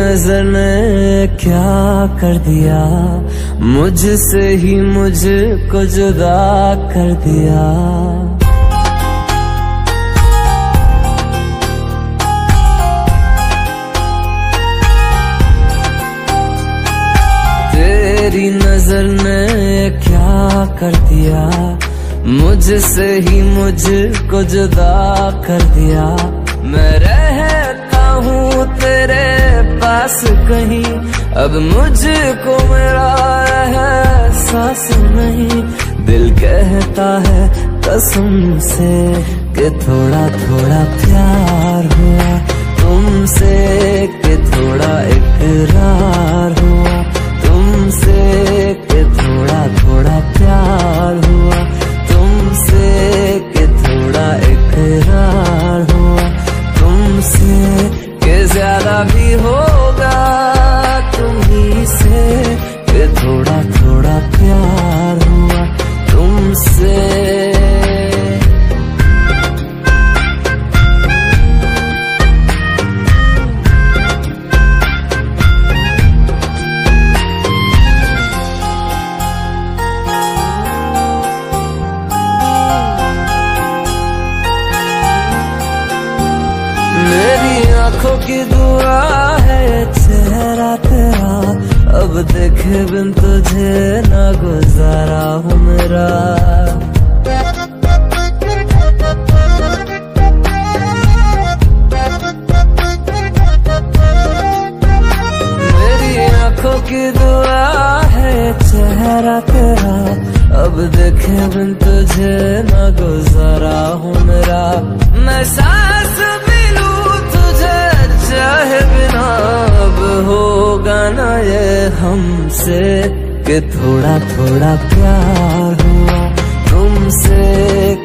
नजर ने क्या कर दिया, मुझसे ही मुझको जुदा कर दिया। तेरी नजर ने क्या कर दिया, मुझसे ही मुझको जुदा कर दिया। मैं रहता हूँ तेरे पास कहीं, अब मुझको मेरा एहसास नहीं। दिल कहता है कसम से कि थोड़ा थोड़ा प्यार हुआ तुमसे, कि थोड़ा इकरार हुआ तुमसे, कि थोड़ा थोड़ा प्यार हुआ तुमसे, कि थोड़ा इकरार हुआ तुमसे, कि ज्यादा भी होगा तुम्ही से, कि थोड़ा थोड़ा प्यार हुआ तुमसे। मेरी आंखों की दुआ है चेहरा तेरा, अब देखे बिन तुझे ना गुजारा हूँ मेरा। मेरी आंखों की दुआ है चेहरा तेरा, अब देखे बिन तुझे ना गुजारा हूँ मेरा। मैं सांस चाहे बिना अब होगा ना ये हमसे, कि थोड़ा थोड़ा प्यार हुआ तुमसे,